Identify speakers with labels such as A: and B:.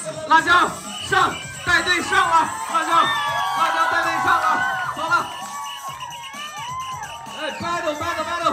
A: 辣椒上，带队上了，辣椒带队上了，走了。哎，battle。